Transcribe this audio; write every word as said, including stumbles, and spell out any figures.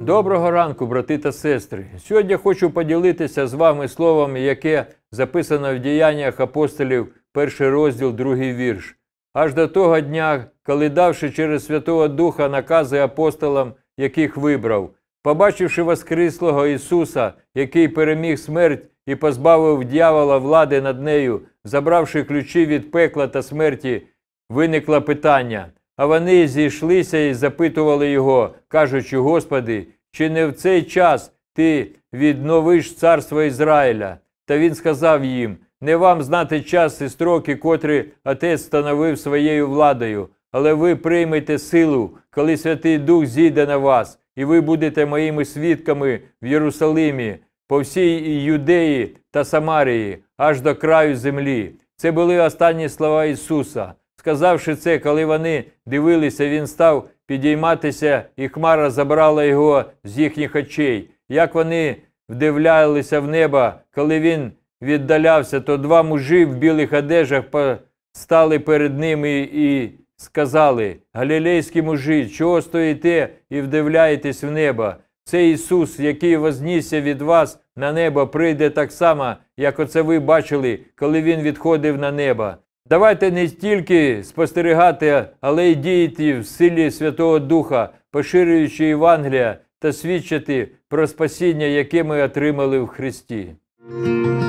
Доброго ранку, брати та сестри! Сьогодні хочу поділитися з вами словом, яке записано в Діяннях апостолів, перший розділ, другий вірш. Аж до того дня, коли давши через Святого Духа накази апостолам, яких вибрав, побачивши воскреслого Ісуса, який переміг смерть і позбавив дьявола влади над нею, забравши ключі від пекла та смерті, виникло питання. А вони зійшлися і запитували його, кажучи: Господи, чи не в цей час Ти відновиш царство Ізраїля? Та він сказав їм: не вам знати час і строки, котрі Отець встановив своєю владою, але ви приймете силу, коли Святий Дух зійде на вас, і ви будете моїми свідками в Єрусалимі, по всій Юдеї та Самарії, аж до краю землі. Це були останні слова Ісуса. Сказавши це, коли вони дивилися, він став підійматися, і хмара забрала його з їхніх очей. Як вони вдивлялися в небо, коли він віддалявся, то два мужі в білих одежах стали перед ними і сказали: «Галілейські мужі, чого стоїте і вдивляєтесь в небо? Це Ісус, який вознісся від вас на небо, прийде так само, як оце ви бачили, коли Він відходив на небо». Давайте не тільки спостерігати, але й діяти в силі Святого Духа, поширюючи Євангелія та свідчити про спасіння, яке ми отримали в Христі.